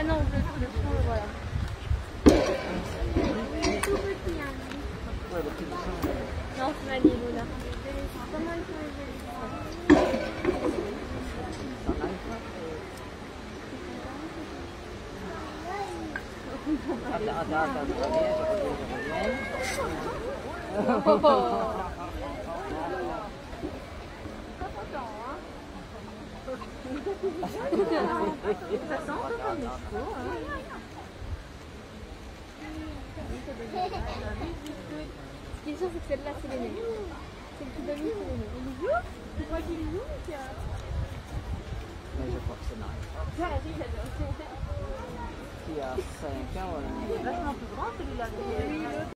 non, je le trouve, voilà. Tout petit, hein. Non, c'est Mali, Luna. Comment ils sont les Ce qui est sûr, c'est que celle-là, c'est l'aînée. Celle qui domine, c'est l'aînée. Il est joue? Tu crois qu'il est joue? Mais je crois que c'est nice. Qui a 5 ans, Il est vachement plus grand celui-là.